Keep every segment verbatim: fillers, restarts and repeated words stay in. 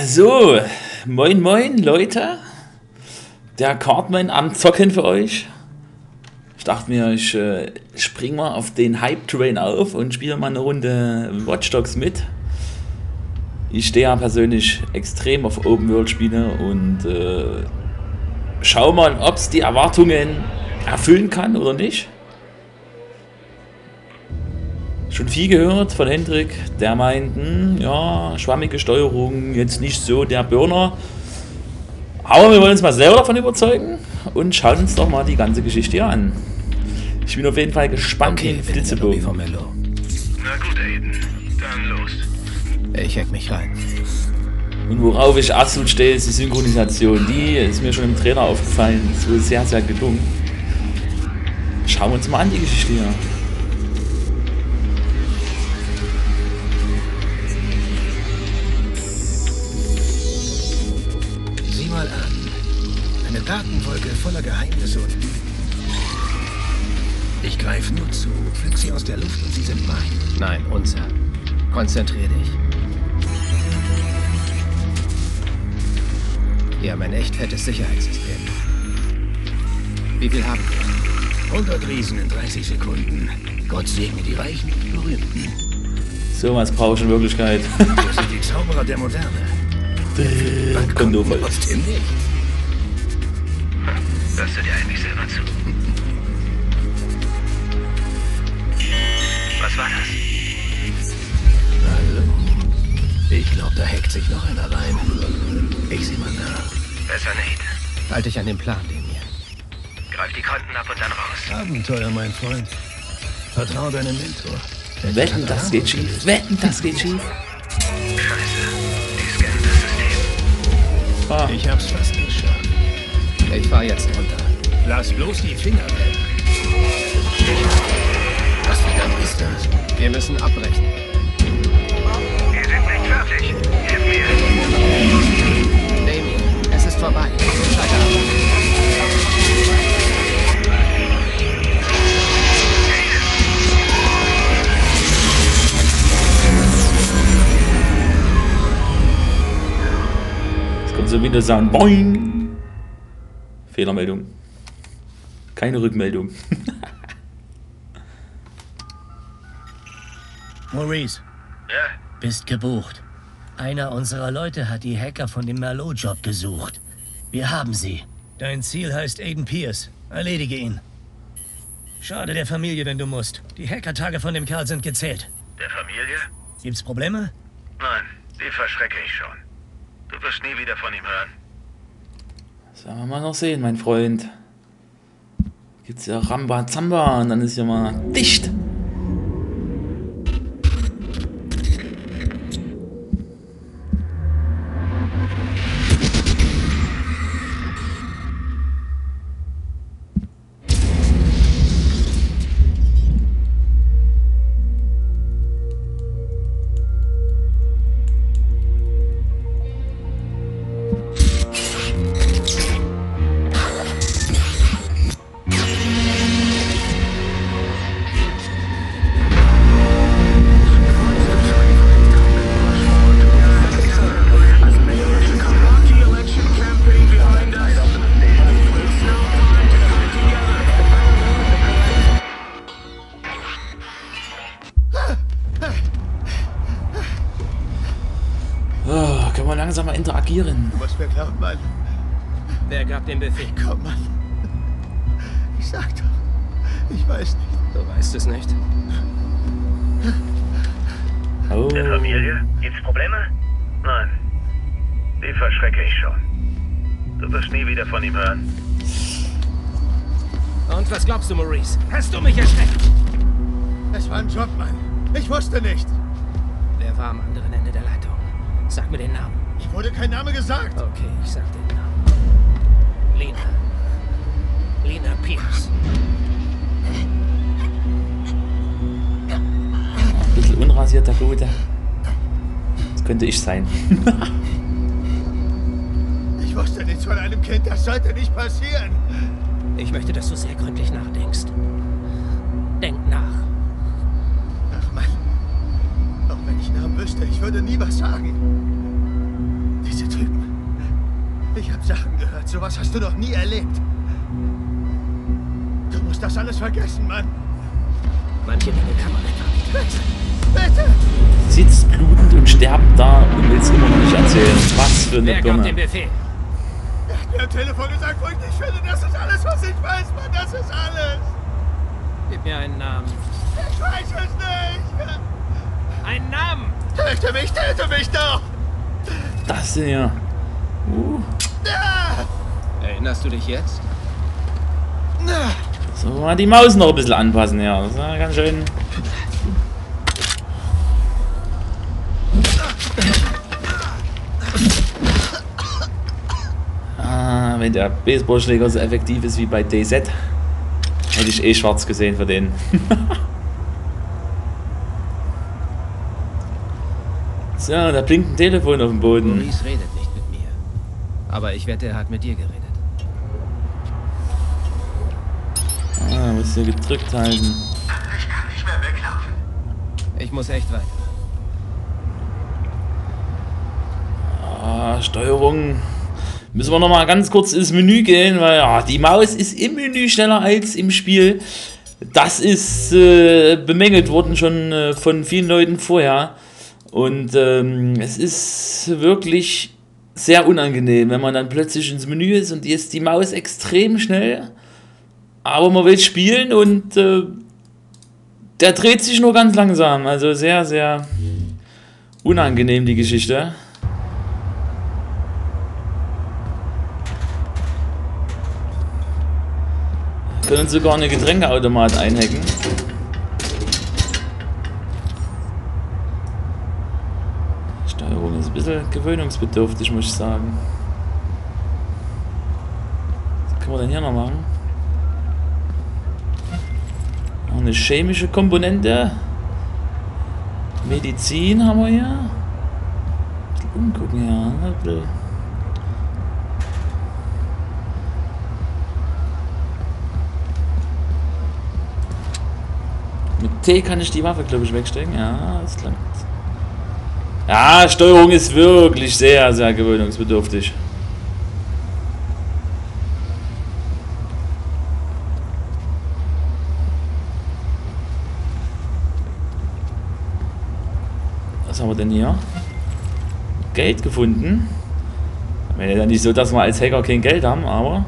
So, moin moin Leute, der Cartman am Zocken für euch. Ich dachte mir, ich äh, spring mal auf den Hype-Train auf und spiele mal eine Runde Watch Dogs mit. Ich stehe ja persönlich extrem auf Open-World-Spiele und äh, schau mal, ob es die Erwartungen erfüllen kann oder nicht. Schon viel gehört von Hendrik, der meint, hm, ja, schwammige Steuerung, jetzt nicht so der Burner. Aber wir wollen uns mal selber davon überzeugen und schauen uns doch mal die ganze Geschichte hier an. Ich bin auf jeden Fall gespannt okay, wie ein Flitzebogen. Na gut, Aiden, dann los. Ich hack mich rein. Und worauf ich absolut stehe, ist die Synchronisation. Die ist mir schon im Trailer aufgefallen. Das ist sehr, sehr gelungen. Schauen wir uns mal an, die Geschichte hier. Mal an. Eine Datenwolke voller Geheimnisse und Lügen. Ich greife nur zu, pflück sie aus der Luft und sie sind mein. Nein, unser. Konzentrier dich. Wir haben ein echt fettes Sicherheitssystem. Wie viel haben wir? hundert Riesen in dreißig Sekunden. Gott segne die Reichen und Berühmten. So was brauche ich in Wirklichkeit. Wir sind die Zauberer der Moderne. Wann kommt du voll? Aus dem Nichts. Hörst du dir eigentlich selber zu? Was war das? Hallo? Ich glaube, da hackt sich noch einer rein. Ich sieh mal nach. Besser nicht. Halte dich an den Planlinien. Greif die Konten ab und dann raus. Abenteuer, mein Freund. Vertrau deinem Mentor. Wetten, das geht schief. Wetten, das geht schief. Scheiße. Die scannen das System. Ah. Ich hab's fast geschafft. Ich fahr jetzt runter. Lass bloß die Finger weg. Was verdammt ist das? Wir müssen abbrechen. Wir sind nicht fertig. Hilf mir. Damien, es ist vorbei. Schalte ab. Es kommt so wieder sagen, boing. Fehlermeldung. Keine Rückmeldung. Maurice, Ja? bist gebucht. Einer unserer Leute hat die Hacker von dem Merlot-Job gesucht. Wir haben sie. Dein Ziel heißt Aiden Pierce. Erledige ihn. Schade der Familie, wenn du musst. Die Hackertage von dem Kerl sind gezählt. Der Familie? Gibt's Probleme? Nein, die verschrecke ich schon. Du wirst nie wieder von ihm hören. Das werden wir mal noch sehen, mein Freund. Gibt's ja Ramba Zamba und dann ist ja mal dicht. Oh, können wir langsam mal interagieren. Du musst mir glauben, Mann. Wer gab den Befehl? Komm, Mann. Ich sag doch. Ich weiß nicht. Du weißt es nicht. Oh. Der Familie? Gibt's Probleme? Nein. Die verschrecke ich schon. Du wirst nie wieder von ihm hören. Und was glaubst du, Maurice? Hast du mich erschreckt? Es war ein Job, Mann. Ich wusste nicht. Wer war am anderen Ende der Leitung? Sag mir den Namen. Ich wurde kein Name gesagt. Okay, ich sag den Namen. Lena. Lena Pierce. Ein bisschen unrasierter Gute. Das könnte ich sein. Ich wusste nichts von einem Kind. Das sollte nicht passieren. Ich möchte, dass du sehr gründlich nachdenkst. Denk nach. Ach Mann. Auch wenn ich Namen wüsste, ich würde nie was sagen. Diese Ich habe Sachen gehört. Sowas hast du noch nie erlebt. Du musst das alles vergessen, Mann. Manche Dinge kann man einfach nicht. Bitte! Sitzt blutend und sterbt da und will es immer noch nicht erzählen. Was für eine Wer gab den Birne. Befehl? Er hat mir am Telefon gesagt, wo ich nicht finde. Das ist alles, was ich weiß, Mann. Das ist alles. Gib mir einen Namen. Ich weiß es nicht. Einen Namen! Töte mich, töte mich doch! Das sind ja. Uh. Erinnerst du dich jetzt? So, mal die Maus noch ein bisschen anpassen, ja. Das ist ja ganz schön. Ah, wenn der Baseballschläger so effektiv ist wie bei D Z, hätte ich eh schwarz gesehen für den. So, da blinkt ein Telefon auf dem Boden. Maurice redet nicht mit mir. Aber ich wette, er hat mit dir geredet. Ah, musst du gedrückt halten. Ich kann nicht mehr weglaufen. Ich muss echt weiter. Ah, Steuerung. Müssen wir noch mal ganz kurz ins Menü gehen, weil ja, die Maus ist im Menü schneller als im Spiel. Das ist äh, bemängelt worden schon äh, von vielen Leuten vorher. Und ähm, es ist wirklich sehr unangenehm, wenn man dann plötzlich ins Menü ist und die ist die Maus extrem schnell. Aber man will spielen und äh, der dreht sich nur ganz langsam. Also sehr, sehr unangenehm die Geschichte. Wir können sogar eine Getränkeautomat einhacken. Steuerung ist ein bisschen gewöhnungsbedürftig, muss ich sagen. Was können wir denn hier noch machen? Noch eine chemische Komponente. Medizin haben wir hier. Ein bisschen umgucken hier. Ein bisschen. Mit T kann ich die Waffe, glaube ich, wegstecken. Ja, das klappt. Ja, Steuerung ist wirklich sehr, sehr gewöhnungsbedürftig. Was haben wir denn hier? Geld gefunden. Wäre ja nicht so, dass wir als Hacker kein Geld haben, aber...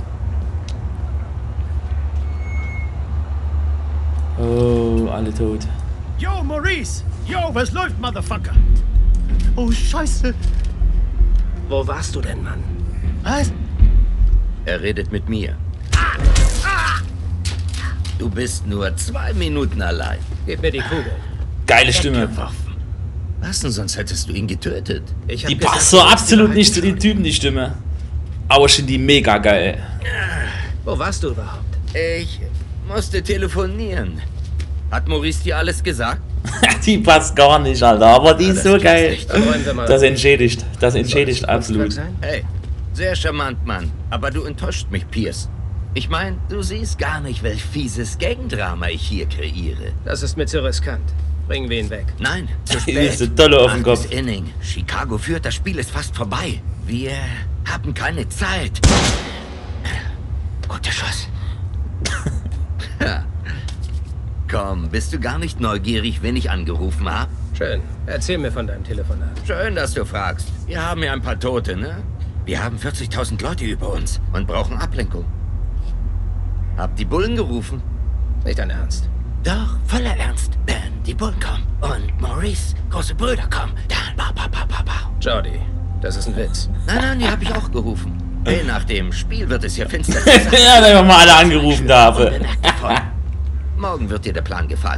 Oh, alle tot. Yo, Maurice! Yo, was läuft, Motherfucker? Oh, Scheiße. Wo warst du denn, Mann? Was? Er redet mit mir. Du bist nur zwei Minuten allein. Gib mir die Kugel. Geile Stimme. Was denn, sonst hättest du ihn getötet. Ich hab Die gesagt, passt so du musst absolut ihn nicht zu den halten. Typen, die Stimme. Aber ich finde die mega geil. Wo warst du überhaupt? Ich musste telefonieren. Hat Maurice dir alles gesagt? Die passt gar nicht, Alter. Aber die Ja, ist das so gibt's geil. nicht. Räumen wir mal Das auf. entschädigt. Das entschädigt Soll es absolut. Kunstwerk sein? Hey, sehr charmant, Mann. Aber du enttäuscht mich, Pierce. Ich meine, du siehst gar nicht, welch fieses Gangdrama ich hier kreiere. Das ist mir zu riskant. Bringen wir ihn weg. Nein, zu Die spät. ist so dolle auf dem Achtes Kopf. Inning. Chicago führt, das Spiel ist fast vorbei. Wir haben keine Zeit. Guter Schuss. Ja. Komm, bist du gar nicht neugierig, wen ich angerufen habe? Schön. Erzähl mir von deinem Telefonat. Schön, dass du fragst. Wir haben ja ein paar Tote, ne? Wir haben vierzigtausend Leute über uns und brauchen Ablenkung. Hab die Bullen gerufen? Nicht dein Ernst. Doch, voller Ernst. Wenn die Bullen kommen und Maurice, große Brüder kommen, dann ba ba ba ba ba. Jordi, das ist ein Witz. Nein, nein, die habe ich auch gerufen. Hey, nach dem Spiel wird es hier finster. Ja, da haben wir alle angerufen, dafür. Unbemerkt davon. Morgen wird dir der Plan gefallen.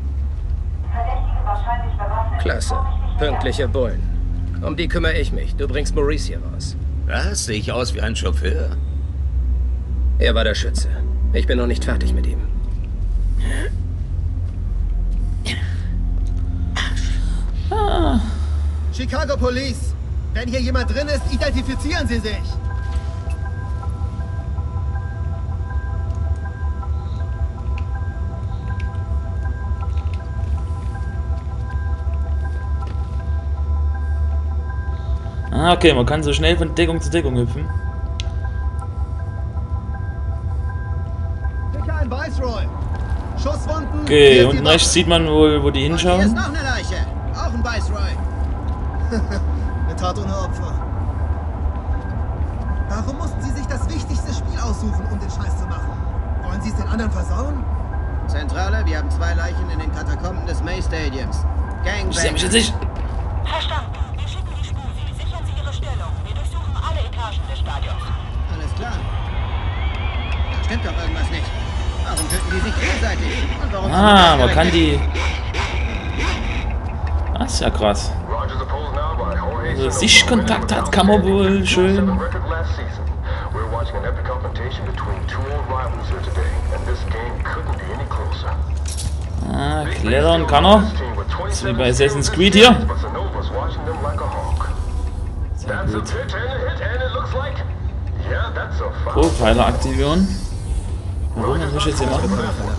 Klasse. Pünktliche Bullen. Um die kümmere ich mich. Du bringst Maurice hier raus. Was? Sehe ich aus wie ein Chauffeur? Er war der Schütze. Ich bin noch nicht fertig mit ihm. Chicago Police! Wenn hier jemand drin ist, identifizieren Sie sich! Ah, okay, man kann so schnell von Deckung zu Deckung hüpfen. Ein Viceroy. Schusswunden. Okay, unten rechts sieht man wohl, wo die hinschauen. Hier ist noch eine Leiche. Auch ein Viceroy. Eine Tat ohne Opfer. Warum mussten Sie sich das wichtigste Spiel aussuchen, um den Scheiß zu machen? Wollen Sie es den anderen versauen? Zentrale, wir haben zwei Leichen in den Katakomben des May Stadiums. Ich sehe mich jetzt nicht. Verstanden. Wir schicken die Spusi. Sichern Sie Ihre Stellung. Wir durchsuchen alle Etagen des Stadions. Alles klar. Da stimmt doch irgendwas nicht. Warum töten die sich gegenseitig? Und warum Ah, man kann die... Das ist ja krass. Also Sichtkontakt hat, kann man wohl schön... Ah, klettern kann er. Das ist wie bei Assassin's Creed hier. Sehr gut. Profiler aktivieren. Warum? Was muss ich jetzt hier machen?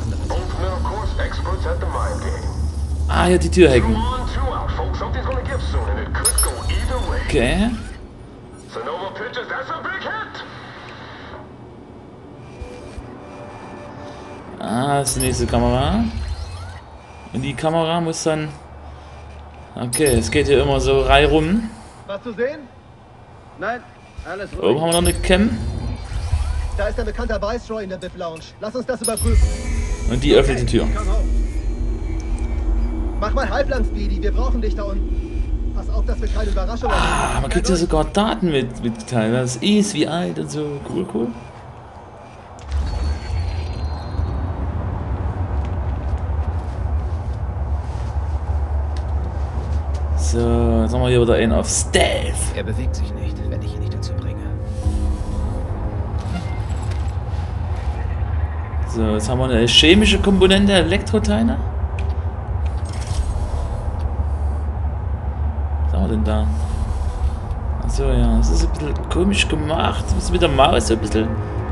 Ah, hier die Tür hacken. Okay. Ah, das ist die nächste Kamera. Und die Kamera muss dann... Okay, es geht hier immer so Reihe rum. Was zu sehen? Nein, alles ruhig. Oben haben wir noch eine Cam. Da ist ein bekannter Viceroy in der V I P-Lounge. Lass uns das überprüfen. Und die öffnet die Tür. Komm hoch. Mach mal halblang, Speedy. Wir brauchen dich da unten. Pass auf, dass wir keine Überraschungen haben. Ah, man kriegt ja sogar Daten mit, mitgeteilt. Das ist wie alt und so. Cool, cool. So, jetzt haben wir hier wieder einen auf Stealth. Er bewegt sich nicht, wenn ich ihn nicht dazu bringe. So, jetzt haben wir eine chemische Komponente, Elektroteile. Was haben wir denn da? Achso, ja, das ist ein bisschen komisch gemacht. Das ist mit der Maus so ein bisschen.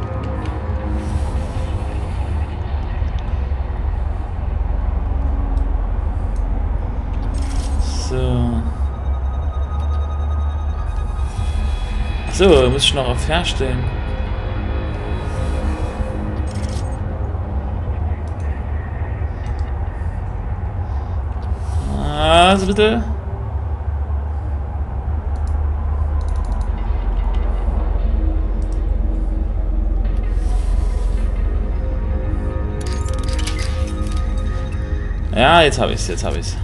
So. Achso, muss ich noch auf herstellen. Also bitte. Ja, jetzt habe ich's, jetzt habe ich's.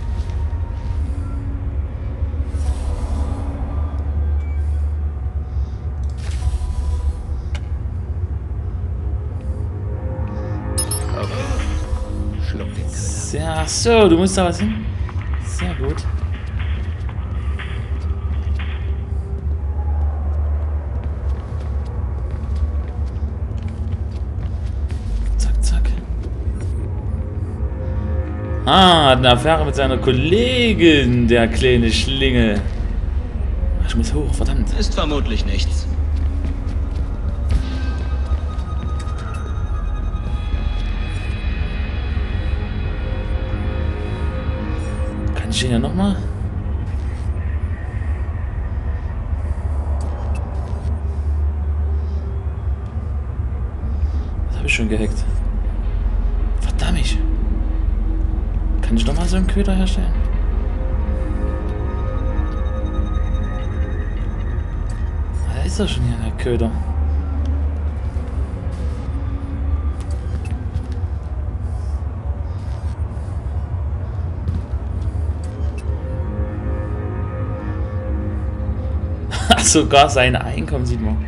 Ja, so, du musst da was hin. Sehr gut. Zack, zack. Ah, hat eine Affäre mit seiner Kollegin, der kleine Schlingel. Ach, ich muss hoch, verdammt. Ist vermutlich nichts. Ich den ja nochmal. Das habe ich schon gehackt. Verdammt. Kann ich nochmal so einen Köder herstellen? Da ist doch schon hier der Köder. Sogar sein Einkommen sieht man.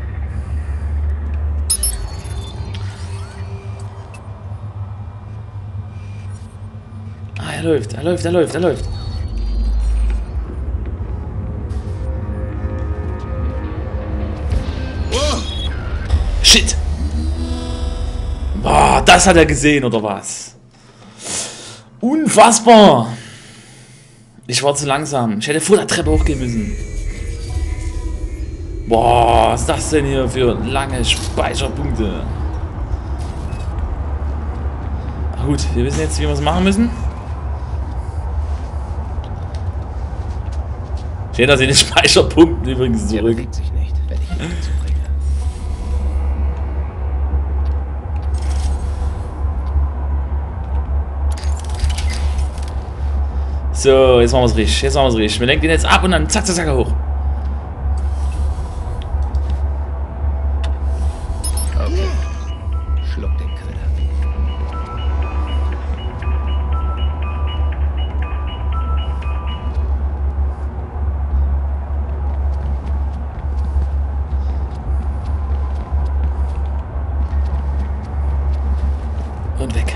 Ah, er läuft, er läuft, er läuft, er läuft. Shit! Boah, das hat er gesehen, oder was? Unfassbar! Ich war zu langsam. Ich hätte vor der Treppe hochgehen müssen. Boah, was ist das denn hier für lange Speicherpunkte? Na gut, wir wissen jetzt, wie wir es machen müssen. Steht das in den Speicherpunkten übrigens Der zurück. bewegt sich nicht, wenn ich ihn dazu bringe. So, jetzt machen wir es richtig. Jetzt machen wir es richtig. Wir lenken den jetzt ab und dann zack, zack, zack hoch. Okay. Schluck den Köder. Und weg.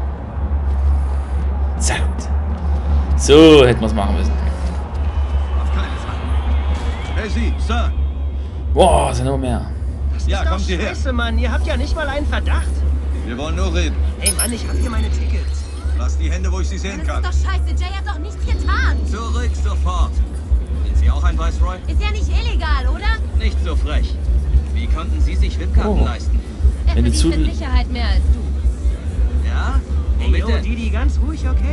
Sehr gut. So hätten wir es machen müssen. Auf keinen Fall. Hey, Sie, Sir. Boah, sind noch mehr. Ja, kommt hierher. Scheiße, Mann, ihr habt ja nicht mal einen Verdacht. Wir wollen nur reden. Ey, Mann, ich hab hier meine Tickets. Lass die Hände, wo ich sie sehen kann. Das ist doch scheiße, Jay hat doch nichts getan. Zurück sofort. Sind Sie auch ein Viceroy? Ist ja nicht illegal, oder? Nicht so frech. Wie konnten Sie sich V I P-Karten Oh. leisten? Er Wenn die verdient Zudel- mit Sicherheit mehr als du. Ja? Ey, Womit yo, denn? Didi, ganz ruhig, okay?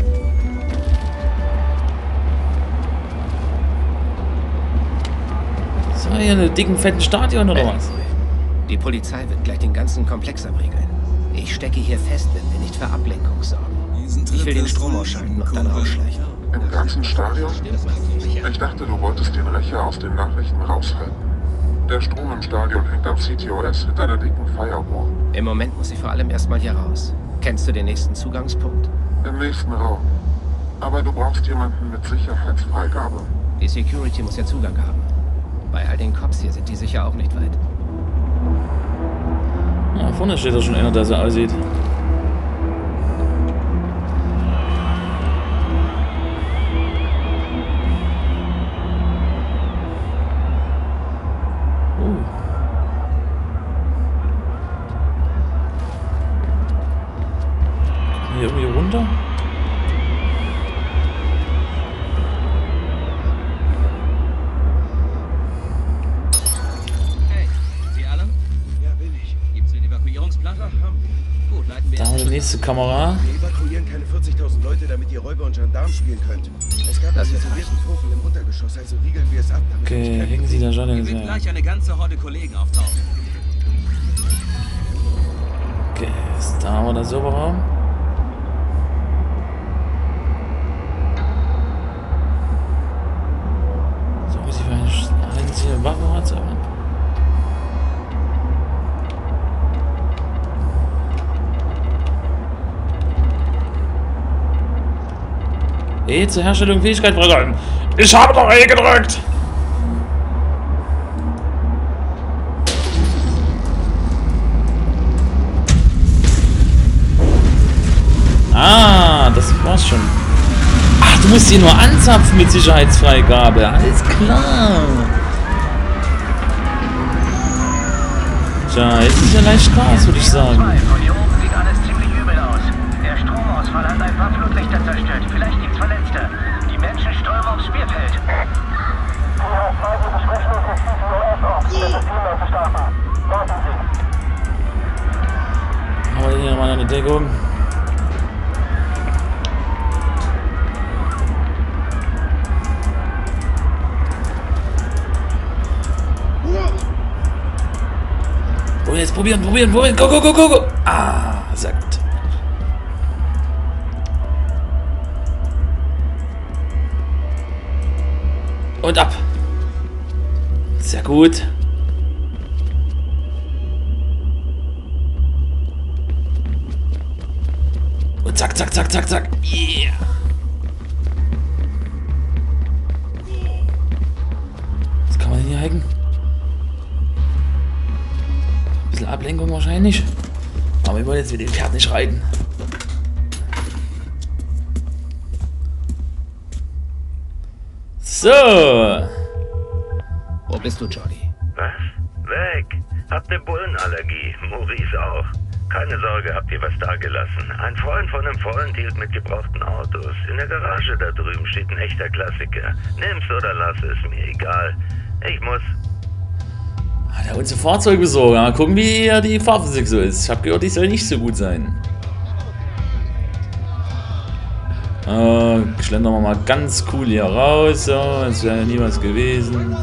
So, hier eine dicken, fetten Stadion oder was? Die Polizei wird gleich den ganzen Komplex abriegeln. Ich stecke hier fest, wenn wir nicht für Ablenkung sorgen. Ich will den Strom ausschalten und dann rausschleichen. Im ganzen Stadion? Ich dachte, du wolltest den Rächer aus den Nachrichten raushalten. Der Strom im Stadion hängt am C T O S hinter der dicken Firewall. Im Moment muss ich vor allem erstmal hier raus. Kennst du den nächsten Zugangspunkt? Im nächsten Raum. Aber du brauchst jemanden mit Sicherheitsfreigabe. Die Security muss ja Zugang haben. Bei all den Cops hier sind die sicher auch nicht weit. Ja, vorne steht da schon einer, der so aussieht. Uh. Kommen wir hier irgendwie runter? Hey, Sie alle? Ja, bin ich. Gibt's einen Evakuierungsplan? Gut, leiten wir Da haben wir die nächste Kamera. Wir evakuieren keine vierzigtausend Leute, damit ihr Räuber und Gendarm spielen könnt. Es gab Das einen wird isolierten Vorfall im Untergeschoss, also riegeln wir es ab, damit Okay, nicht hängen Sie da schon Hier in wird der... gleich eine ganze Horde Kollegen auftauchen. Okay, jetzt da haben wir den Serverraum. So, muss ich für eine einzige Waffe hat, aber. E zur Herstellung Fähigkeit freischalten. Ich habe doch E gedrückt! Ah, das war's schon. Ach, du musst sie nur anzapfen mit Sicherheitsfreigabe. Alles klar. Tja, jetzt ist ja leicht Spaß, würde ich sagen. Von hier oben sieht alles ziemlich übel aus. Der Stromausfall hat ein paar Flutlichter zerstört. Vielleicht gibt's Verletzte. Die Menschen strömen aufs Spielfeld. Haben wir den hier nochmal eine Deckung? Oh, jetzt probieren, probieren, probieren. Go, go, go, go, go. Ah, sehr gut. Und ab. Sehr gut. Und zack, zack, zack, zack, zack. Yeah. Was kann man denn hier hacken? Ein bisschen Ablenkung wahrscheinlich. Aber wir wollen jetzt mit dem Pferd nicht reiten. So. Wo bist du, Jordi? Was? Weg. Habt ne Bullenallergie. Maurice auch. Keine Sorge, habt ihr was dagelassen. Ein Freund von einem Freund hielt mit gebrauchten Autos. In der Garage da drüben steht ein echter Klassiker. Nimm's oder lass es, mir egal. Ich muss. Hat er uns ein Fahrzeug besorgt? Mal gucken, wie die Fahrphysik so ist. Ich habe gehört, die soll nicht so gut sein. Äh, schlendern wir mal ganz cool hier raus. So, es wäre ja nie was gewesen.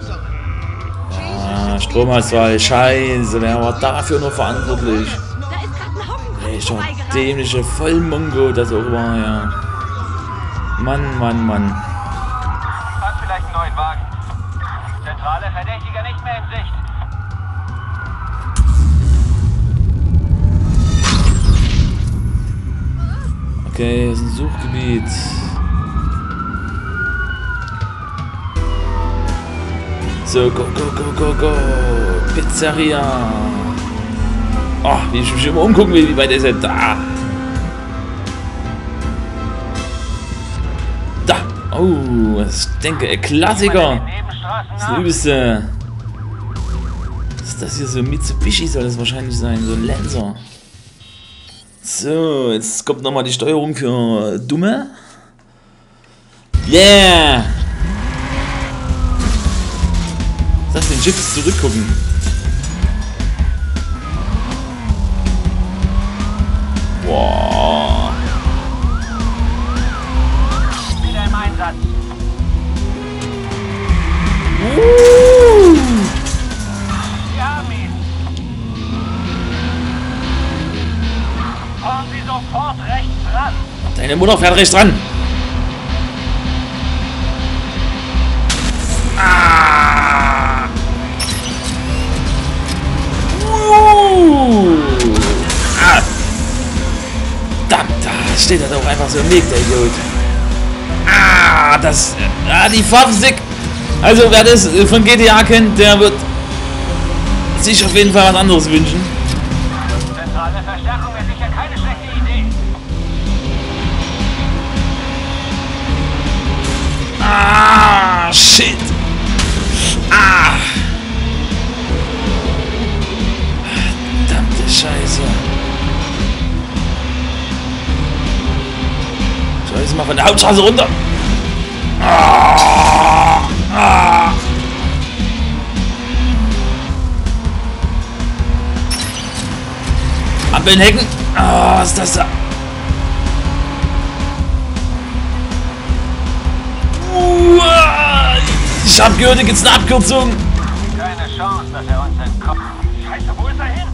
Ja, Stromausfall, scheiße. Wer war dafür nur verantwortlich? Welcher dämliche Vollmongo das auch war, ja. Mann, Mann, Mann. Hat vielleicht einen neuen Wagen. Zentrale Verdächtiger nicht mehr in Sicht. Okay, das ist ein Suchgebiet. So, go, go, go, go, go. Pizzeria. Oh, wie ich mich immer umgucken will, wie weit ist er da? Da. Oh, ich denke, ein Klassiker. Das Übelste. Was ist das hier? So ein Mitsubishi soll das wahrscheinlich sein. So ein Lancer. So, jetzt kommt nochmal die Steuerung für Dumme. Yeah! Lass den Chips zurückgucken. Wow. Wieder im Einsatz. Uh. Wir haben ihn. Fahren Sie sofort rechts ran. Deine Mutter fährt rechts dran. Ah. Uh. Ah. Verdammt, da steht er doch einfach so im Weg, der Idiot. Ah, das... Ah, die Pfaffe. Also, wer das von G T A kennt, der wird sich auf jeden Fall was anderes wünschen. Zentrale Verstärkung ist sicher keine schlechte Idee. Ah, shit. Ah. Verdammte Scheiße. So, jetzt mal von der Hauptstraße runter. Ah. Ah. Ampeln, Hecken. Ah, was ist das da? Ich hab gehört, hier gibt's eine Abkürzung. Keine Chance, dass er uns entkommt. Scheiße, wo ist er hin?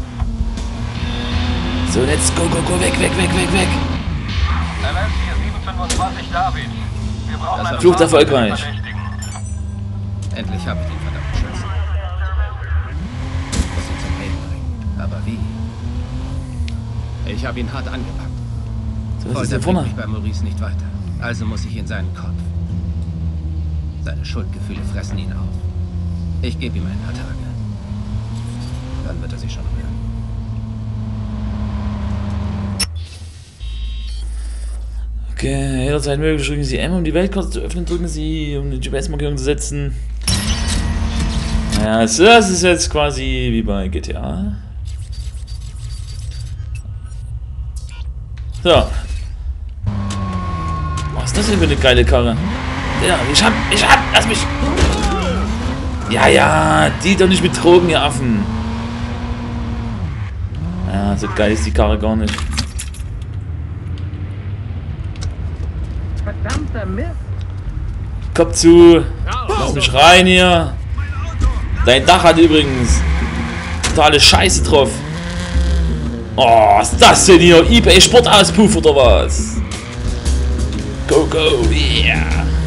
So, let's go, go, go, weg, weg, weg, weg, weg. Evans hier sieben fünfundzwanzig David. Wir brauchen eine Flucht erfolgreich. Endlich habe ich den verdammten Schlüssel. Ich muss ihn zum Leben bringen. Aber wie? Ich habe ihn hart angepackt. So, was ist Heute denn vorne? bringt mich bei Maurice nicht weiter. Also muss ich in seinen Kopf. Seine Schuldgefühle fressen ihn auf. Ich gebe ihm ein paar Tage. Dann wird er sich schon rühren. Okay, jederzeit möglich drücken Sie M, um die Weltkarte zu öffnen, drücken Sie, um eine G P S-Markierung zu setzen. Ja, so, das ist jetzt quasi wie bei G T A. So. Was ist das denn für eine geile Karre? Ja, ich hab, ich hab, lass mich. Ja, ja, die doch nicht mit Drogen, ihr Affen. Ja, so geil ist die Karre gar nicht. Verdammter Mist. Kopf zu. Lass mich rein hier. Dein Dach hat übrigens totale Scheiße drauf. Oh, was ist das denn hier? eBay Sportauspuff oder was? Go, go, yeah.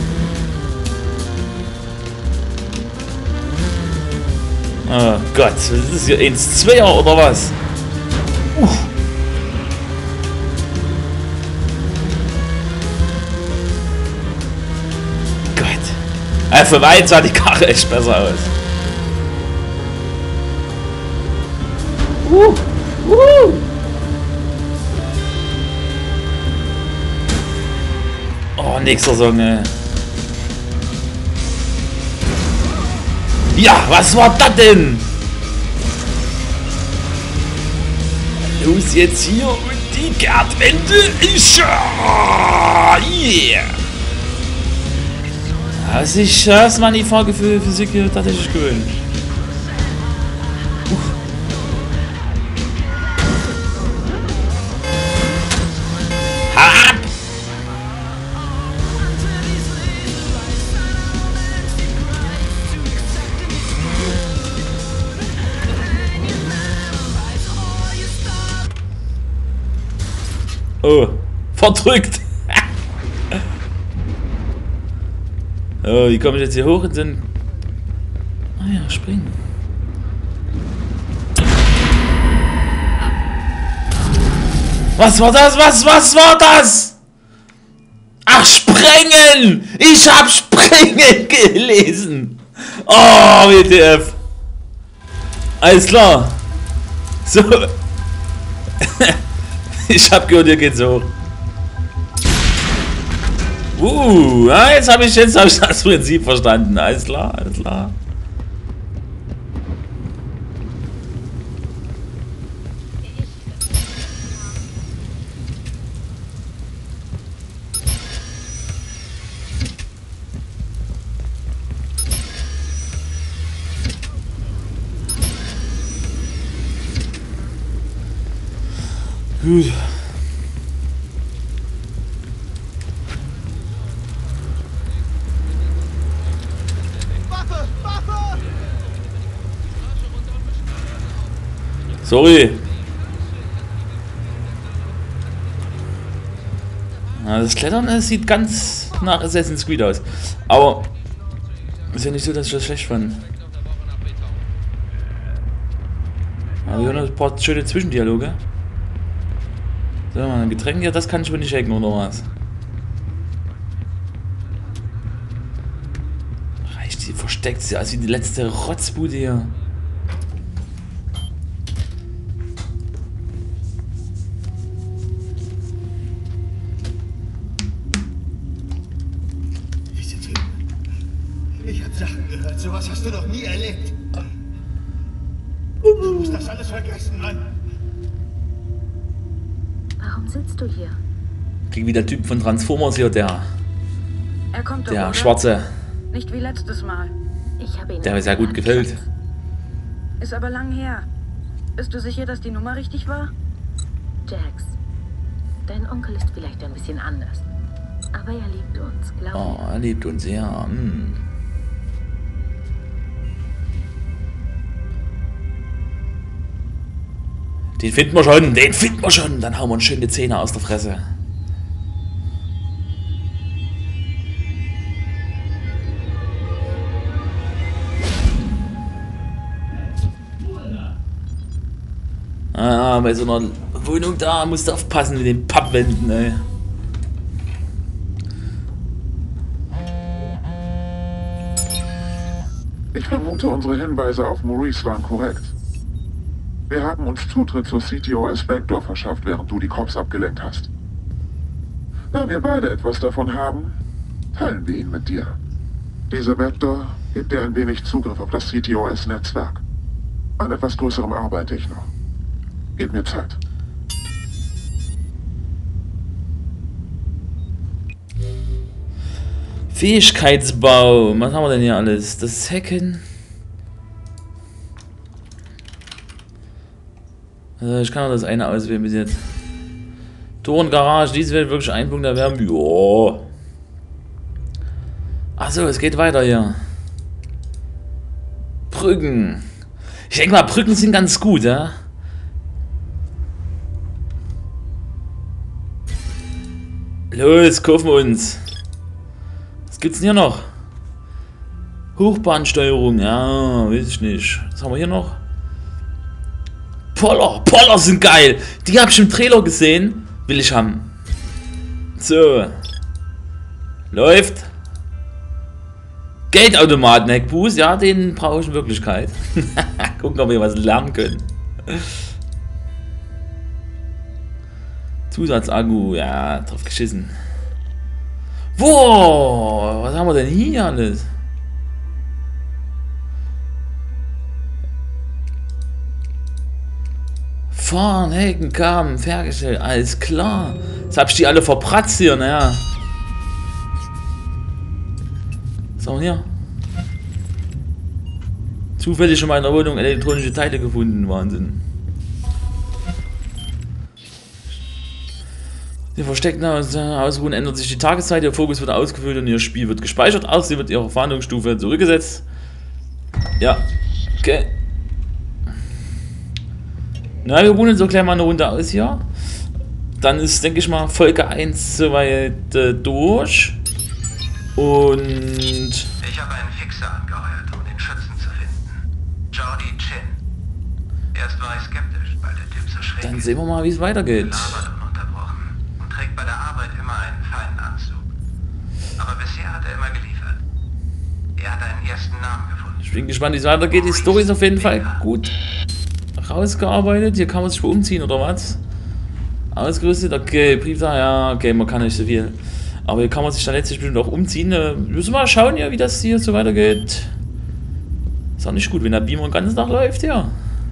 Oh Gott, was ist das hier? eins zweier oder was? Uh. Gott. Äh, für weit sah die Karre echt besser aus. Uh. Uh. Oh, nächster Song, ey. Ja, was war das denn? Los jetzt hier und die Kehrtwende ist ja. Yeah. Hast ich das mal die Frage für Physik hier tatsächlich gewöhnt. Oh, verdrückt. Oh, wie komme ich jetzt hier hoch in den... Ah ja, springen. Was war das? Was, was war das? Ach, sprengen! Ich hab sprengen gelesen. Oh, W T F. Alles klar. So. Ich hab gehört, ihr geht so. Uh, ja, jetzt habe ich, jetzt hab ich das Prinzip verstanden. Alles klar, alles klar. Gut. Sorry. Na, das Klettern, das sieht ganz nach Assassin's Creed aus. Aber ist ja nicht so, dass ich das schlecht fand. Aber wir haben noch ein paar schöne Zwischendialoge. So, ein Getränk, ja, das kann ich wohl nicht hacken, oder was? Reicht sie, versteckt sie, also wie die letzte Rotzbude hier. Diese Typen. Ich hab Sachen gehört, sowas hast du noch nie erlebt. Du musst das alles vergessen, Mann. Warum sitzt du hier? Krieg wie der Typ von Transformers hier, der. Er kommt der doch, Schwarze. Nicht wie letztes Mal. Ich habe ihn. Der mir sehr gut gefällt. Ist aber lang her. Bist du sicher, dass die Nummer richtig war? Jax, dein Onkel ist vielleicht ein bisschen anders. Aber er liebt uns, glaub Oh, er liebt uns, ja. Hm. Den finden wir schon, den finden wir schon. Dann hauen wir uns schön die Zähne aus der Fresse. Ah, bei so einer Wohnung da musst du aufpassen mit den Pappwänden, ey. Ich vermute, unsere Hinweise auf Maurice waren korrekt. Wir haben uns Zutritt zur C T O S Backdoor verschafft, während du die Cops abgelenkt hast. Da wir beide etwas davon haben, teilen wir ihn mit dir. Dieser Backdoor gibt dir ein wenig Zugriff auf das C T O S-Netzwerk. An etwas Größerem arbeite ich noch. Gib mir Zeit. Fähigkeitsbaum. Was haben wir denn hier alles? Das Hacken. Also ich kann auch das eine auswählen bis jetzt. Tor und Garage. Dies wird wirklich ein Punkt erwerben. Jo. Achso, es geht weiter hier. Brücken. Ich denke mal, Brücken sind ganz gut, ja. Los, kaufen wir uns. Was gibt's denn hier noch? Hochbahnsteuerung, ja, weiß ich nicht. Was haben wir hier noch? Poller, Poller sind geil. Die habe ich im Trailer gesehen. Will ich haben. So. Läuft. Geldautomaten, Hackboost, ja, den brauche ich in Wirklichkeit. Gucken, ob wir was lernen können. Zusatzakku, ja, drauf geschissen. Wow, was haben wir denn hier alles? Fahren, Haken, Kamen, Fahrgestell, alles klar. Jetzt hab ich die alle verpratzt hier, naja. Was haben wir hier? Zufällig in meiner Wohnung elektronische Teile gefunden, Wahnsinn. Sie versteckten Ausruhen ändert sich die Tageszeit, ihr Fokus wird ausgefüllt und ihr Spiel wird gespeichert. Außerdem wird ihre Fahndungsstufe zurückgesetzt. Ja, okay. Na, wir ruhen so gleich mal eine Runde aus hier. dann ist, denke ich mal, Folge eins soweit äh, durch. Und ich habe einen Fixer angeheuert, um den Schützen zu finden. Jordi Chin. Erst war ich skeptisch, weil der Typ so schräg dann sehen wir mal, wie es weitergeht. labert ununterbrochen und trägt bei der Arbeit immer einen feinen Anzug. Aber bisher hat er immer geliefert. Er hat einen ersten Namen gefunden. Ich bin gespannt, wie es weitergeht. Die Story ist auf jeden Fall gut rausgearbeitet. Hier kann man sich wohl umziehen, oder was? Ausgerüstet, okay, Brief da, ja, okay, man kann nicht so viel. Aber hier kann man sich dann letztlich bestimmt auch umziehen. Äh, müssen wir mal schauen, ja, wie das hier so weitergeht. Ist auch nicht gut, wenn der Beamer den ganzen Tag läuft, ja.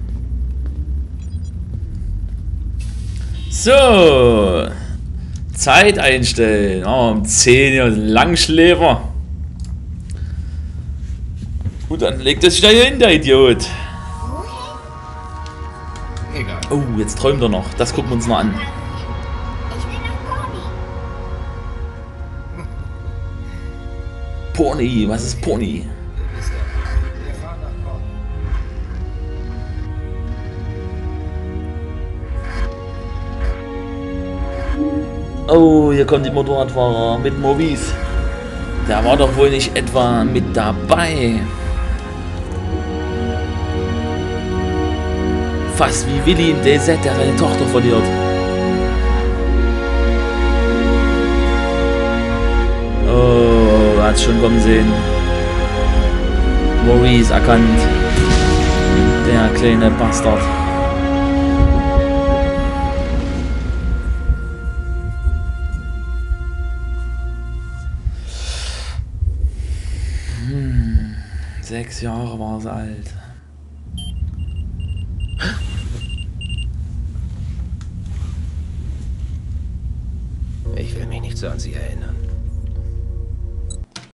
So. Zeit einstellen. Oh, um zehn Uhr, Langschläfer. Gut, dann legt er sich da hier hin, der Idiot. Egal. Oh, jetzt träumt er noch. Das gucken wir uns noch an. Pony, was ist Pony? Oh, hier kommt die Motorradfahrer mit Maurice. Der war doch wohl nicht etwa mit dabei. Fast wie Willi in D Z, der seine Tochter verliert. Oh, hat's schon kommen sehen. Maurice erkannt. Der kleine Bastard. Hm, sechs Jahre war sie alt. Ich will mich nicht so an sie erinnern.